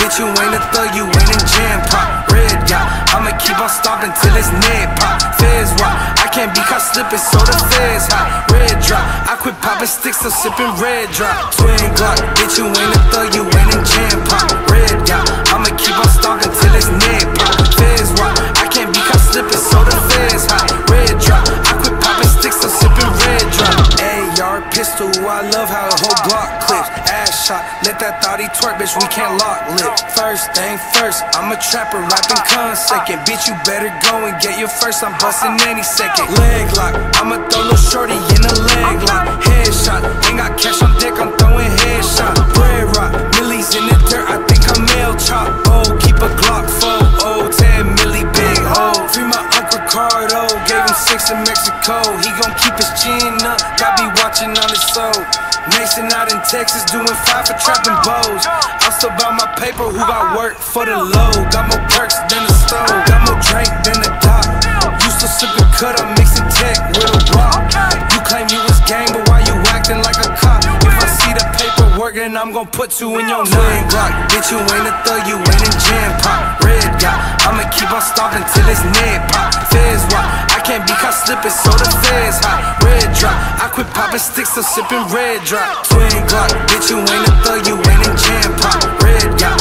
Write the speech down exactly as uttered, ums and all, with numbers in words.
bitch, you ain't a thug, you ain't in jam pop. Red dot, I'ma keep on stomping till it's near pop. Feds rock, I can't be caught slipping, so the feds hot. Red drop, I quit popping sticks, so sipping red drop. Twin Glock, bitch, you ain't a thug, you ain't in jam pop. Red dot, I'ma keep on stomping till it's near pop. Feds rock, I can't be caught slipping, so the feds hot. Red drop, I quit popping sticks, so sipping red drop. A R pistol, I love how the whole block clips. Ass shot, let that thotty twerk, bitch, we can't lock lips. First thing first, I'm a trapper, rapping con second. Bitch, you better go and get your first, I'm busting any second. Leg lock, I'ma throw no shorty in a leg lock. Headshot, ain't got cash on deck, I'm throwing headshot. Bread rock, millies in the dirt, I think I'm mail chop. Oh, keep a Glock four, oh, ten milli big hole. Free my Uncle Ricardo, gave him six in Mexico. He gon' keep his chin up, got be watching on his soul. Mason out in Texas, doing five for trapping bows. I'm still about my paper, who got work for the low. Got more perks than the stove, got more drink than the dock. Used to sip and cut, I'm mixing tech with a rock. You claim you was gang, but why you acting like a cop? If I see the paperwork, then I'm gon' put two in your nine Glock. Bitch, you ain't a thug, you ain't in jam pop. Red dot, I'ma keep on stomping till it's near pop. Feds rock, I can't be caught slipping, so the feds hot. Red drop, I quit popping sticks, so sipping red drop. Twin Glock, bitch, you ain't a thug, you ain't in jam pop. Red dot,